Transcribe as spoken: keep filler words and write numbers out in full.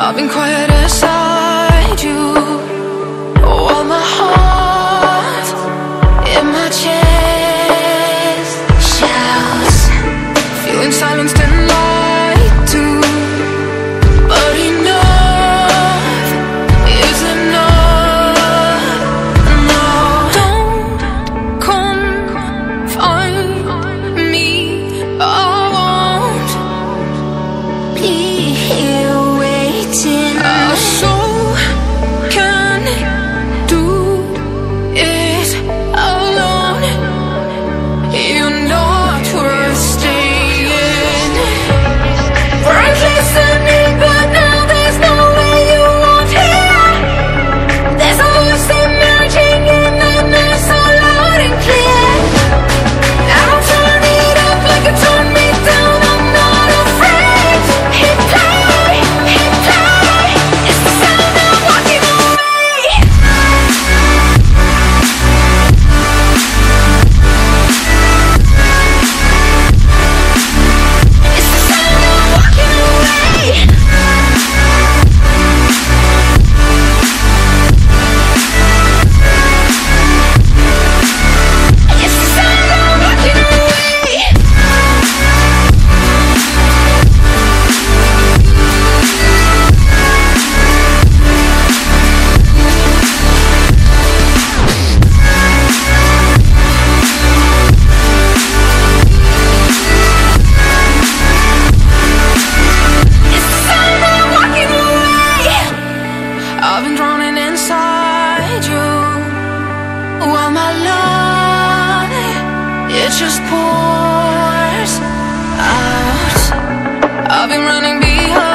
I've been quiet inside you, while my heart in my chest shouts, feeling silenced and lied to. But enough is enough. No, don't confine me. I won't be here waiting. Our soul can do it alone. You're not worth staying. We're listening, but now there's no way you won't hear. There's a voice emerging in the night, so loud and clear. Now turn it up like it turned me down. I'm not afraid. Hit play, hit play. It's the sound of walking away. It's the sound of walking away. It's the sound of walking away. It's the sound of walking away. I've been drowning inside you, while my love, it just pours out. I've been running behind